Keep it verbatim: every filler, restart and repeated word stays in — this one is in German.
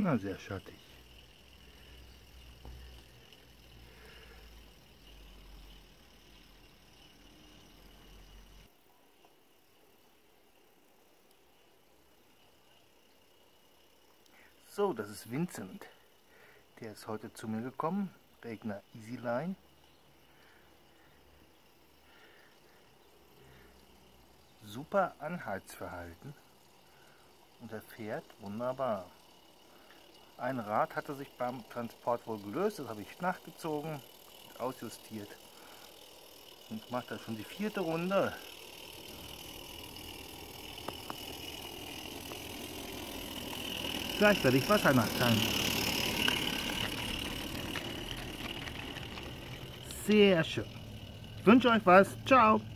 Na, sehr schattig. So, das ist Vincent. Der ist heute zu mir gekommen. Regner Easyline. Super Anhaltsverhalten. Und er fährt wunderbar. Ein Rad hatte sich beim Transport wohl gelöst. Das habe ich nachgezogen, ausjustiert. Und macht da schon die vierte Runde. Gleich werde ich Wasser nachtanken. Sehr schön. Ich wünsche euch was. Ciao.